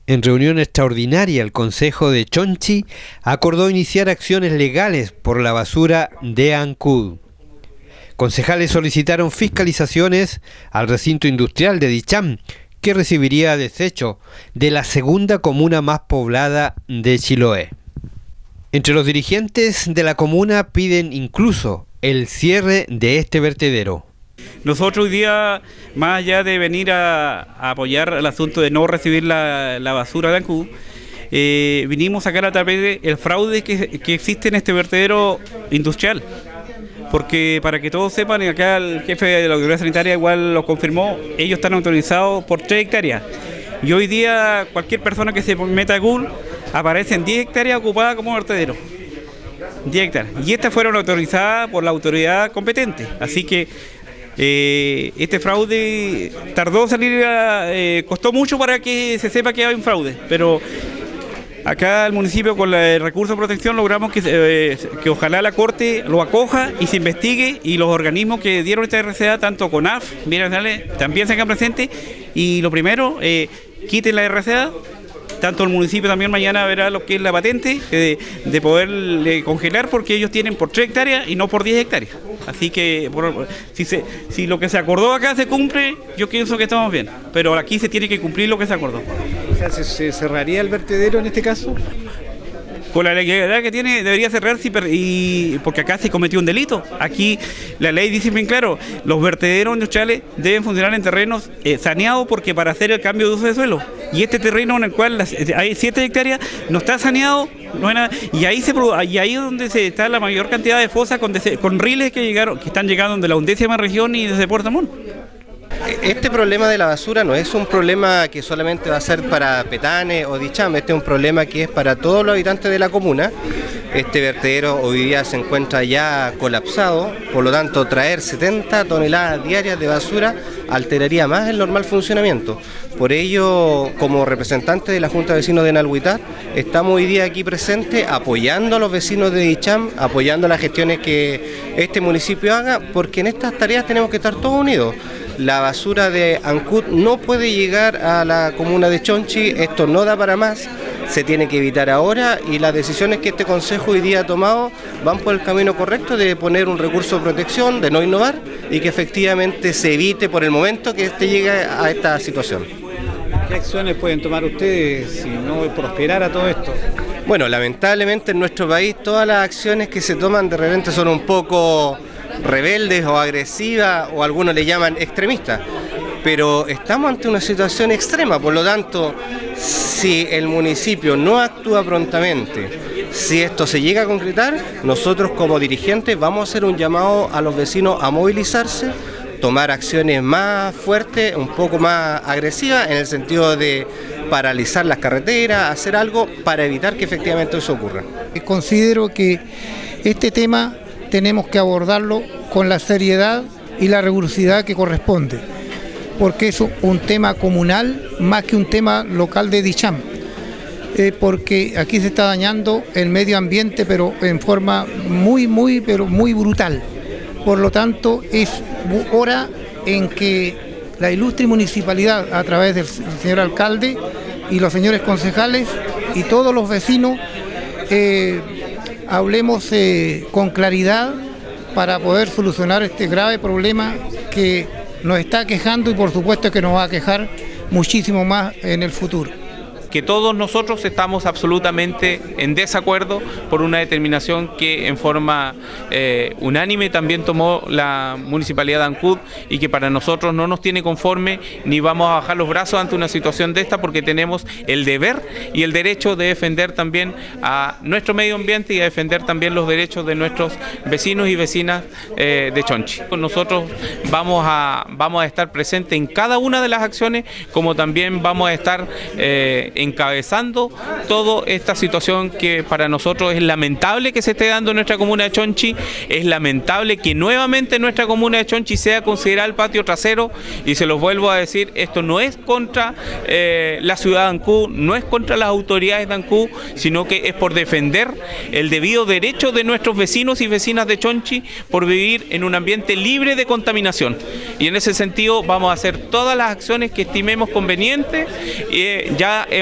En reunión extraordinaria, el Concejo de Chonchi acordó iniciar acciones legales por la basura de Ancud. Concejales solicitaron fiscalizaciones al recinto industrial de Dicham, que recibiría desecho de la segunda comuna más poblada de Chiloé. Entre los dirigentes de la comuna piden incluso el cierre de este vertedero. Nosotros hoy día, más allá de venir a apoyar el asunto de no recibir la basura de Ancud, vinimos a sacar a través del fraude que existe en este vertedero industrial. Porque para que todos sepan, y acá el jefe de la autoridad sanitaria igual lo confirmó, ellos están autorizados por 3 hectáreas. Y hoy día cualquier persona que se meta a Google aparecen 10 hectáreas ocupadas como vertedero. 10 hectáreas. Y estas fueron autorizadas por la autoridad competente. Así que este fraude tardó en salir, costó mucho para que se sepa que hay un fraude, pero acá el municipio con el recurso de protección logramos que ojalá la Corte lo acoja y se investigue, y los organismos que dieron esta RCA, tanto CONAF, también se hagan presentes, y lo primero, quiten la RCA. Tanto el municipio también mañana verá lo que es la patente de poder congelar, porque ellos tienen por 3 hectáreas y no por 10 hectáreas. Así que si lo que se acordó acá se cumple, yo pienso que estamos bien. Pero aquí se tiene que cumplir lo que se acordó. O sea, ¿se cerraría el vertedero en este caso? Con la legalidad que tiene, debería cerrarse, porque acá se cometió un delito. Aquí la ley dice bien claro, los vertederos industriales deben funcionar en terrenos saneados, porque para hacer el cambio de uso de suelo. Y este terreno en el cual hay 7 hectáreas no está saneado, no hay nada, y ahí es donde está la mayor cantidad de fosas con riles que están llegando de la 11ª región y desde Puerto Montt. Este problema de la basura no es un problema que solamente va a ser para Petane o Dicham, este es un problema que es para todos los habitantes de la comuna. Este vertedero hoy día se encuentra ya colapsado, por lo tanto traer 70 toneladas diarias de basura alteraría más el normal funcionamiento. Por ello, como representante de la Junta de Vecinos de Nalhuitat, estamos hoy día aquí presentes apoyando a los vecinos de Dicham, apoyando las gestiones que este municipio haga, porque en estas tareas tenemos que estar todos unidos. La basura de Ancud no puede llegar a la comuna de Chonchi, esto no da para más, se tiene que evitar ahora, y las decisiones que este Consejo hoy día ha tomado van por el camino correcto de poner un recurso de protección, de no innovar, y que efectivamente se evite por el momento que llegue a esta situación. ¿Qué acciones pueden tomar ustedes si no prosperara todo esto? Bueno, lamentablemente en nuestro país todas las acciones que se toman de repente son un poco rebeldes o agresivas, o algunos le llaman extremistas, pero estamos ante una situación extrema. Por lo tanto, si el municipio no actúa prontamente, si esto se llega a concretar, nosotros como dirigentes vamos a hacer un llamado a los vecinos a movilizarse, tomar acciones más fuertes, un poco más agresivas, en el sentido de paralizar las carreteras, hacer algo para evitar que efectivamente eso ocurra. Considero que este tema tenemos que abordarlo con la seriedad y la rigurosidad que corresponde, porque es un tema comunal más que un tema local de Dicham, porque aquí se está dañando el medio ambiente, pero en forma muy brutal. Por lo tanto, es hora en que la ilustre municipalidad, a través del señor alcalde y los señores concejales y todos los vecinos, hablemos con claridad para poder solucionar este grave problema que nos está quejando, y por supuesto que nos va a quejar muchísimo más en el futuro. Que todos nosotros estamos absolutamente en desacuerdo por una determinación que en forma unánime también tomó la Municipalidad de Ancud, y que para nosotros no nos tiene conforme, ni vamos a bajar los brazos ante una situación de esta, porque tenemos el deber y el derecho de defender también a nuestro medio ambiente y a defender también los derechos de nuestros vecinos y vecinas de Chonchi. Nosotros vamos a estar presentes en cada una de las acciones, como también vamos a estar encabezando toda esta situación que para nosotros es lamentable que se esté dando en nuestra comuna de Chonchi. Es lamentable que nuevamente nuestra comuna de Chonchi sea considerada el patio trasero, y se los vuelvo a decir, esto no es contra la ciudad de Ancud, no es contra las autoridades de Ancud, sino que es por defender el debido derecho de nuestros vecinos y vecinas de Chonchi por vivir en un ambiente libre de contaminación. Y en ese sentido vamos a hacer todas las acciones que estimemos convenientes. Ya hemos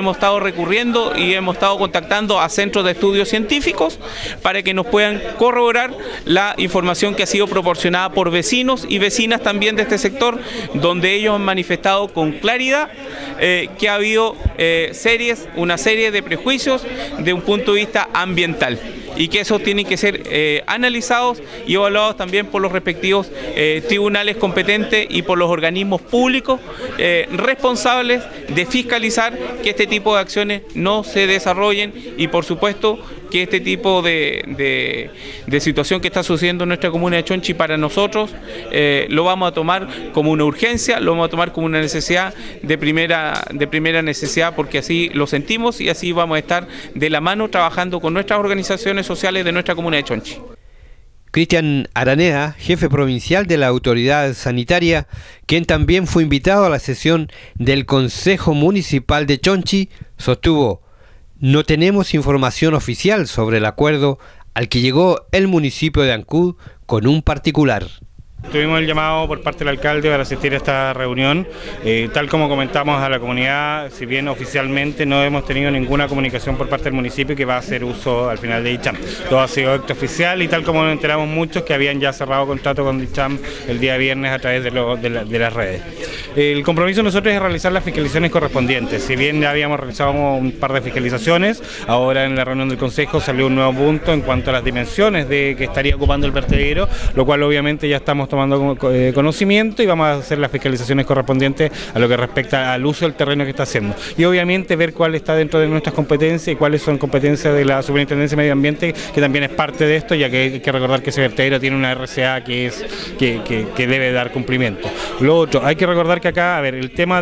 hemos estado recurriendo y hemos estado contactando a centros de estudios científicos para que nos puedan corroborar la información que ha sido proporcionada por vecinos y vecinas también de este sector, donde ellos han manifestado con claridad que ha habido una serie de prejuicios de un punto de vista ambiental, y que esos tienen que ser analizados y evaluados también por los respectivos tribunales competentes y por los organismos públicos responsables de fiscalizar que este tipo de acciones no se desarrollen, y por supuesto que este tipo de situación que está sucediendo en nuestra comuna de Chonchi, para nosotros lo vamos a tomar como una urgencia, lo vamos a tomar como una necesidad de primera necesidad, porque así lo sentimos y así vamos a estar de la mano trabajando con nuestras organizaciones sociales de nuestra comuna de Chonchi. Cristian Araneda, jefe provincial de la autoridad sanitaria, quien también fue invitado a la sesión del Consejo Municipal de Chonchi, sostuvo: no tenemos información oficial sobre el acuerdo al que llegó el municipio de Ancud con un particular. Tuvimos el llamado por parte del alcalde para asistir a esta reunión. Tal como comentamos a la comunidad, si bien oficialmente no hemos tenido ninguna comunicación por parte del municipio que va a hacer uso al final de DICHAM. Todo ha sido acto oficial, y tal como nos enteramos muchos que habían ya cerrado contrato con DICHAM el día viernes a través de las redes. El compromiso de nosotros es realizar las fiscalizaciones correspondientes. Si bien ya habíamos realizado un par de fiscalizaciones, ahora en la reunión del Consejo salió un nuevo punto en cuanto a las dimensiones que estaría ocupando el vertedero, lo cual obviamente ya estamos tomando conocimiento, y vamos a hacer las fiscalizaciones correspondientes a lo que respecta al uso del terreno que está haciendo. Y obviamente ver cuál está dentro de nuestras competencias y cuáles son competencias de la Superintendencia de Medio Ambiente, que también es parte de esto, ya que hay que recordar que ese vertedero tiene una RCA que debe dar cumplimiento. Lo otro, hay que recordar que acá, el tema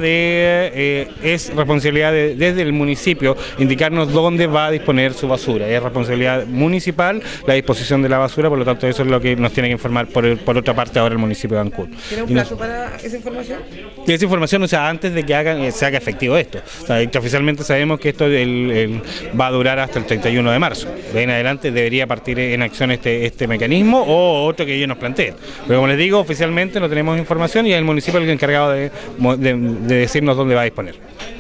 es responsabilidad desde el municipio indicarnos dónde va a disponer su basura. Es responsabilidad municipal la disposición de la basura, por lo tanto eso es lo que nos tiene que informar por otra parte ahora el municipio de Ancud. ¿Tiene un plazo para esa información? Esa información, o sea, antes de que se haga efectivo esto. O sea, oficialmente sabemos que esto va a durar hasta el 31 de marzo. De ahí en adelante debería partir en acción este mecanismo o otro que ellos nos planteen. Pero como les digo, oficialmente no tenemos información, y es el municipio el encargado de decirnos dónde va a disponer.